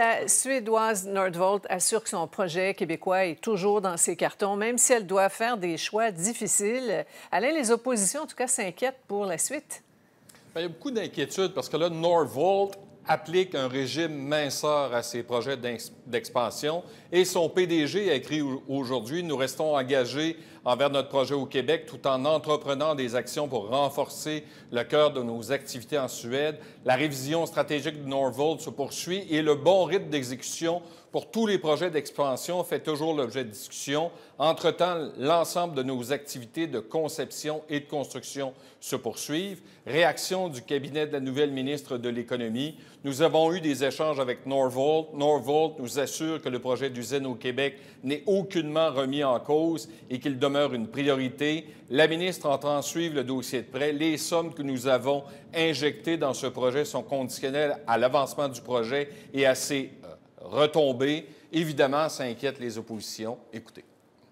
La Suédoise Nordvolt assure que son projet québécois est toujours dans ses cartons, même si elle doit faire des choix difficiles. Alain, les oppositions, en tout cas, s'inquiètent pour la suite. Bien, il y a beaucoup d'inquiétudes parce que là, Nordvolt applique un régime minceur à ses projets d'expansion et son PDG a écrit aujourd'hui « Nous restons engagés envers notre projet au Québec tout en entreprenant des actions pour renforcer le cœur de nos activités en Suède. La révision stratégique de Nordvolt se poursuit et le bon rythme d'exécution pour tous les projets d'expansion fait toujours l'objet de discussions. Entre-temps, l'ensemble de nos activités de conception et de construction se poursuivent. Réaction du cabinet de la nouvelle ministre de l'Économie. Nous avons eu des échanges avec Nordvolt. Nordvolt nous assure que le projet d'usine au Québec n'est aucunement remis en cause et qu'il demeure une priorité. La ministre entend suivre le dossier de près. Les sommes que nous avons injectées dans ce projet sont conditionnelles à l'avancement du projet et à ses retombées. Évidemment, ça inquiète les oppositions. Écoutez.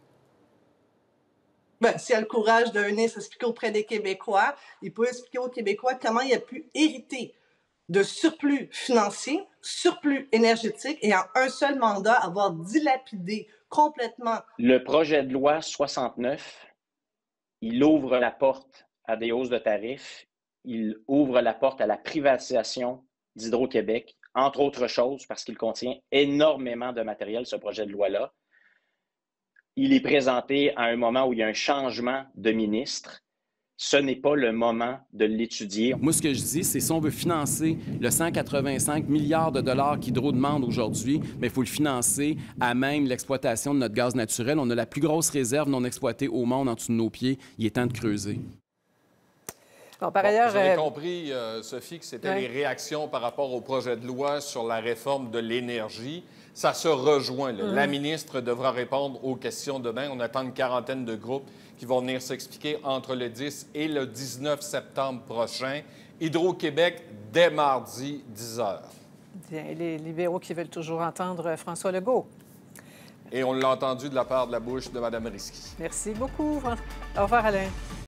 Bien, s'il a le courage de venir s'expliquer auprès des Québécois, il peut expliquer aux Québécois comment il a pu hériter de surplus financier, surplus énergétique et en un seul mandat avoir dilapidé complètement. Le projet de loi 69, il ouvre la porte à des hausses de tarifs, il ouvre la porte à la privatisation d'Hydro-Québec, entre autres choses, parce qu'il contient énormément de matériel, ce projet de loi-là. Il est présenté à un moment où il y a un changement de ministre. Ce n'est pas le moment de l'étudier. Moi, ce que je dis, c'est si on veut financer le 185 milliards de dollars qu'Hydro demande aujourd'hui, mais il faut le financer à même l'exploitation de notre gaz naturel. On a la plus grosse réserve non exploitée au monde en dessous de nos pieds. Il est temps de creuser. Bon, par ailleurs, vous avez compris, Sophie, que c'était oui. les réactions par rapport au projet de loi sur la réforme de l'énergie. Ça se rejoint. La ministre devra répondre aux questions demain. On attend une quarantaine de groupes qui vont venir s'expliquer entre le 10 et le 19 septembre prochain. Hydro-Québec, dès mardi, 10 h. Bien, les libéraux qui veulent toujours entendre François Legault. Et on l'a entendu de la part de la bouche de Mme Risky. Merci beaucoup. Au revoir, Alain.